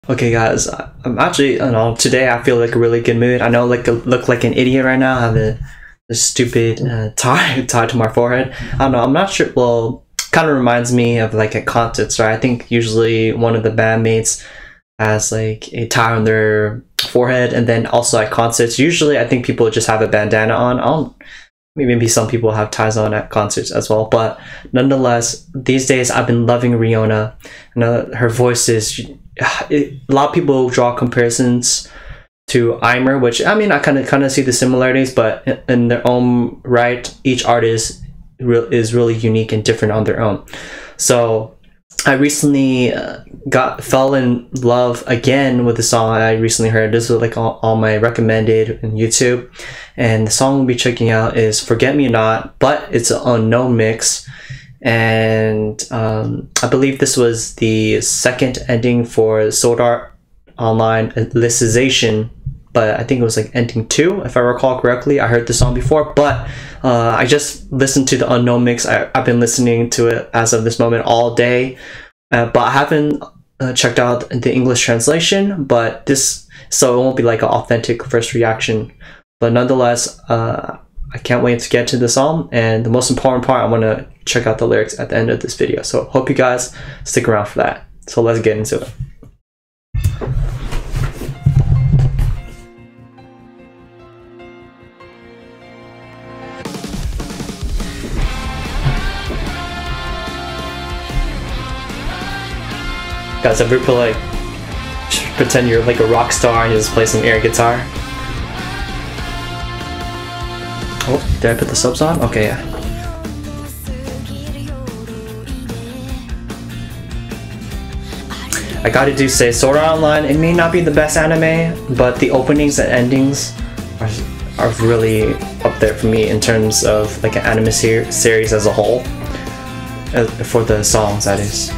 Okay guys, I'm actually, I don't know, today I feel like a really good mood. I know look like an idiot right now. I have a stupid tie tied to my forehead. I don't know, I'm not sure, well, kind of reminds me of like at concerts, right? I think usually one of the bandmates has like a tie on their forehead, and then also at concerts, usually I think people just have a bandana on. I don't, maybe some people have ties on at concerts as well, but nonetheless, these days I've been loving Rihanna. Her voice is, a lot of people draw comparisons to Aimer, which I mean I kind of see the similarities, but in their own right, each artist is really unique and different on their own. So I recently fell in love again with the song I recently heard. This was like on my recommended on YouTube, and the song we'll be checking out is Forget Me Not, but it's an unknown mix. And I believe this was the second ending for Sword Art Online Alicization, but I think it was like ending 2 if I recall correctly. I heard the song before, but I just listened to the unknown mix. I've been listening to it as of this moment all day, but I haven't checked out the English translation, but so it won't be like an authentic first reaction, but nonetheless I can't wait to get to the song, and the most important part, I want to check out the lyrics at the end of this video. So hope you guys stick around for that. So let's get into it. Guys, ever pretend you're like a rock star and you just play some air guitar? Oh, did I put the subs on? Okay, yeah. I gotta say, Sword Art Online, it may not be the best anime, but the openings and endings are really up there for me in terms of like an anime series as a whole. For the songs, that is.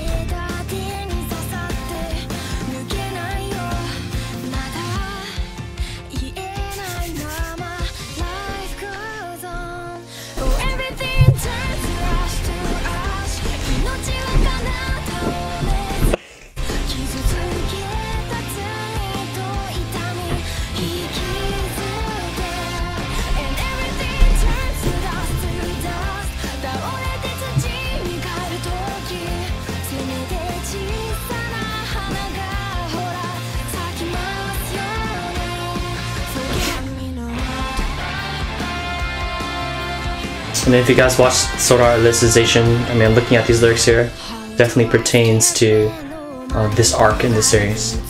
And if you guys watch Sword Art Alicization, I mean, looking at these lyrics here, definitely pertains to this arc in the series.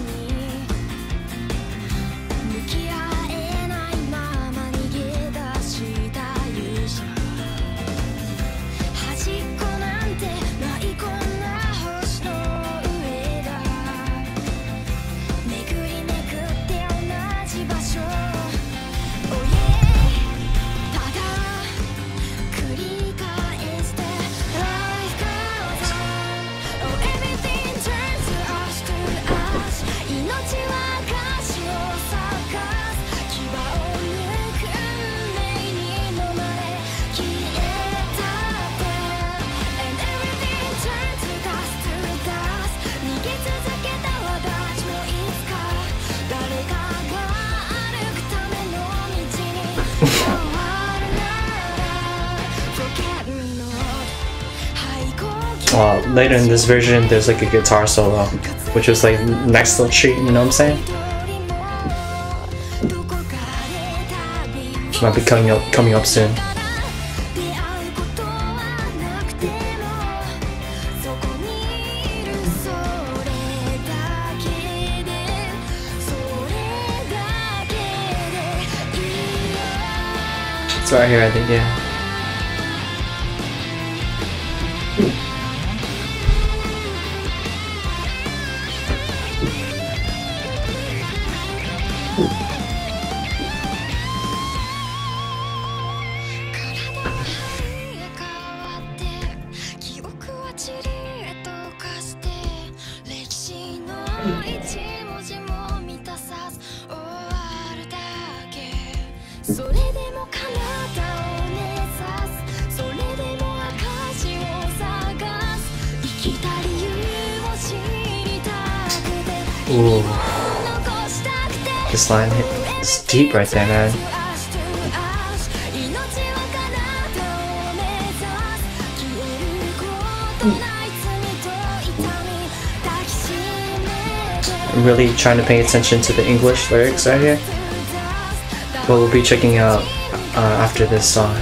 Later in this version, there's like a guitar solo, which was like next little treat, you know what I'm saying? Might be coming up soon. It's right here, I think, yeah. Ooh. This line is deep right there, man. I'm really trying to pay attention to the English lyrics right here. But we'll be checking out after this song.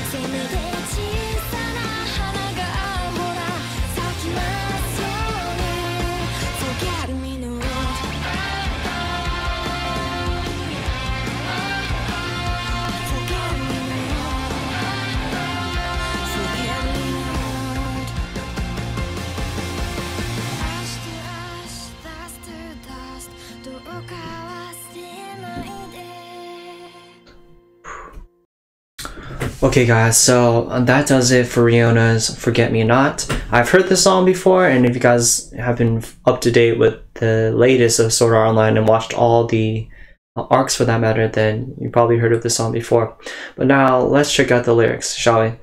Okay guys, so that does it for Riona's Forget Me Not. I've heard this song before, and if you guys have been up to date with the latest of Sword Art Online and watched all the arcs for that matter, then you probably heard of this song before. But now let's check out the lyrics, shall we?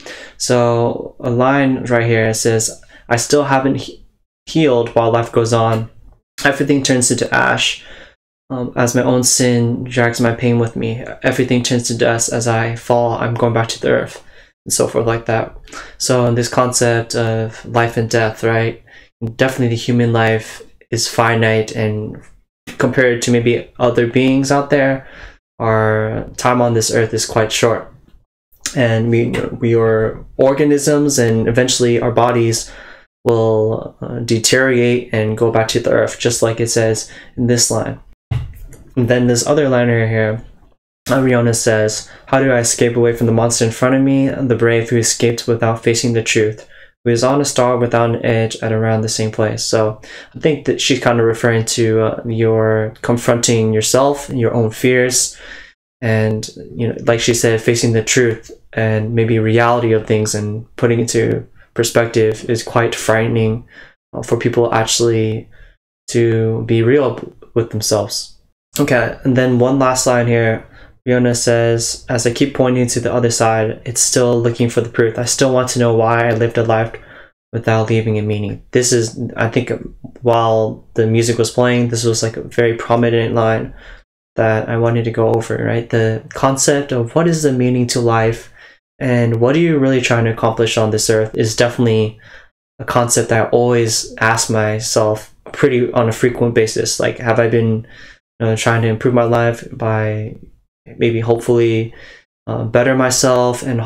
So a line right here says, I still haven't healed while life goes on. Everything turns into ash. As my own sin drags my pain with me, everything turns to dust. As I fall, I'm going back to the earth, and so forth like that. So this concept of life and death, right? Definitely the human life is finite, and compared to maybe other beings out there, our time on this earth is quite short. And we are organisms, and eventually our bodies will deteriorate and go back to the earth, just like it says in this line. And then this other liner here, Riona says, how do I escape away from the monster in front of me? The brave who escaped without facing the truth, who is on a star without an edge at around the same place. So I think that she's kind of referring to your confronting yourself, your own fears, and like she said, facing the truth and maybe reality of things and putting it into perspective is quite frightening for people actually to be real with themselves. Okay, and then one last line here. Riona says, as I keep pointing to the other side, it's still looking for the truth. I still want to know why I lived a life without leaving a meaning. This is, I think, while the music was playing, this was like a very prominent line that I wanted to go over, right? The concept of what is the meaning to life and what are you really trying to accomplish on this earth is definitely a concept that I always ask myself pretty on a frequent basis. Like, have I been trying to improve my life by maybe hopefully better myself and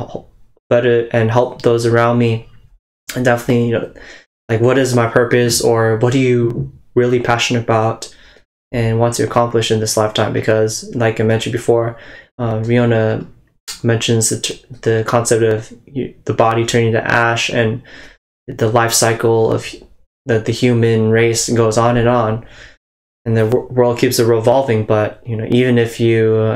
help those around me? And definitely, like, what is my purpose, or what are you really passionate about and want to accomplish in this lifetime? Because like I mentioned before, Riona mentions the concept of the body turning to ash and the life cycle of the human race goes on, and the world keeps revolving. But even if you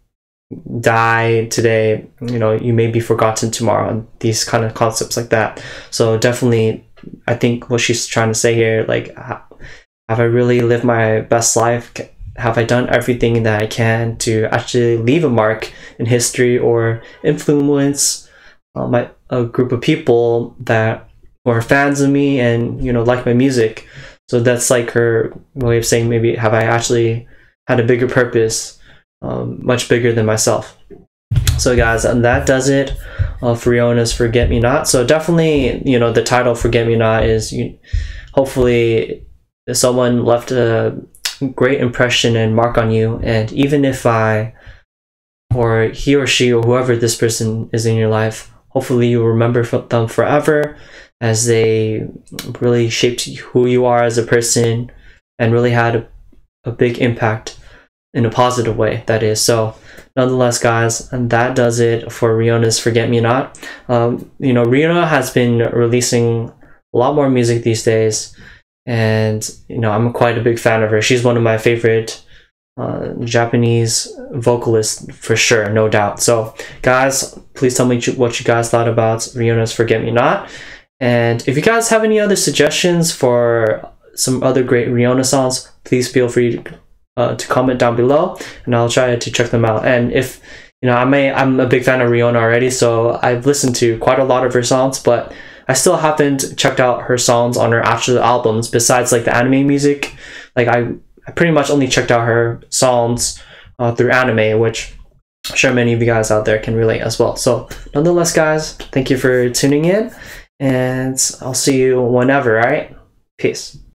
die today, you may be forgotten tomorrow, and these kind of concepts like that. So definitely, I think what she's trying to say here, like, have I really lived my best life? Have I done everything that I can to actually leave a mark in history or influence a group of people that are fans of me and like my music? So that's like her way of saying, maybe have I actually had a bigger purpose, much bigger than myself. So guys, and that does it for Riona's Forget Me Not. So definitely, the title Forget Me Not is hopefully someone left a great impression and mark on you. And even if or he or she or whoever this person is in your life, hopefully you remember them forever, as they really shaped who you are as a person and really had a big impact in a positive way, that is. So nonetheless, guys, and that does it for Riona's Forget Me Not. Riona has been releasing a lot more music these days, and I'm quite a big fan of her. She's one of my favorite Japanese vocalists for sure, no doubt. So guys, please tell me what you guys thought about Riona's Forget Me Not. And if you guys have any other suggestions for some other great Riona songs, please feel free to comment down below, and I'll try to check them out. And if I'm a big fan of Riona already, so I've listened to quite a lot of her songs, but I still haven't checked out her songs on her actual albums besides like the anime music. Like I pretty much only checked out her songs through anime, which I'm sure many of you guys out there can relate as well. So nonetheless, guys, thank you for tuning in, and I'll see you whenever, all right? Peace.